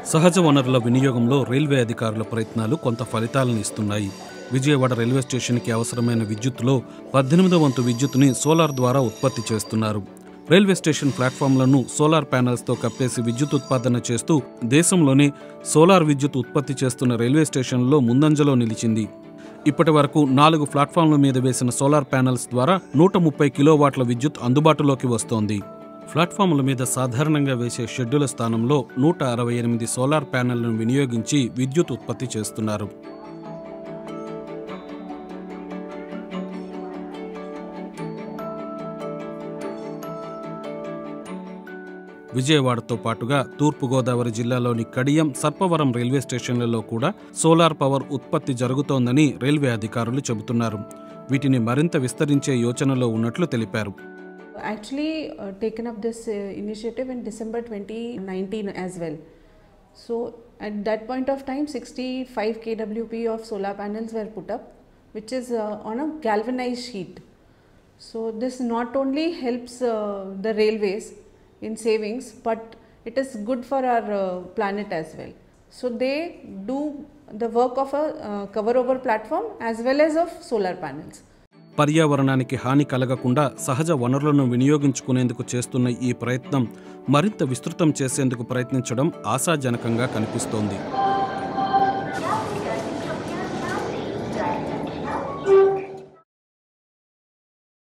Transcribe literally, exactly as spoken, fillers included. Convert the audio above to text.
సహజ వనరుల వినియోగంలో రైల్వే అధికారుల ప్రయత్నాలు కొంత ఫలితాలను ఇస్తున్నాయి. విజయవాడ రైల్వే స్టేషన్కి అవసరమైన విద్యుత్తులో పద్దెనిమిదో వంతు విద్యుత్తుని సోలార్ ద్వారా ఉత్పత్తి చేస్తున్నారు. రైల్వే స్టేషన్ ప్లాట్ఫామ్లను సోలార్ ప్యానెల్స్తో కప్పేసి విద్యుత్ ఉత్పాదన చేస్తూ దేశంలోనే సోలార్ విద్యుత్ ఉత్పత్తి చేస్తున్న రైల్వే స్టేషన్లో ముందంజలో నిలిచింది. ఇప్పటి వరకు నాలుగు ప్లాట్ఫామ్ల మీద వేసిన సోలార్ ప్యానెల్స్ ద్వారా నూట ముప్పై కిలోవాట్ల విద్యుత్ అందుబాటులోకి వస్తోంది. ప్లాట్ఫామ్ల మీద సాధారణంగా వేసే షెడ్యూల స్థానంలో నూట అరవై ఎనిమిది సోలార్ ప్యానెళ్లను వినియోగించి విద్యుత్ ఉత్పత్తి చేస్తున్నారు. విజయవాడతో పాటుగా తూర్పుగోదావరి జిల్లాలోని కడియం, సర్పవరం రైల్వే స్టేషన్లలో కూడా సోలార్ పవర్ ఉత్పత్తి జరుగుతోందని రైల్వే అధికారులు చెబుతున్నారు. వీటిని మరింత విస్తరించే యోచనలో ఉన్నట్లు తెలిపారు. Actually uh, taken up this uh, initiative in December twenty nineteen as well. So at that point of time sixty-five kilowatts of solar panels were put up, which is uh, on a galvanized sheet. So this not only helps uh, the railways in savings, but it is good for our uh, planet as well. So they do the work of a uh, cover over platform as well as of solar panels. పర్యావరణానికి హాని కలగకుండా సహజ వనరులను వినియోగించుకునేందుకు చేస్తున్న ఈ ప్రయత్నం మరింత విస్తృతం చేసేందుకు ప్రయత్నించడం ఆశాజనకంగా కనిపిస్తోంది.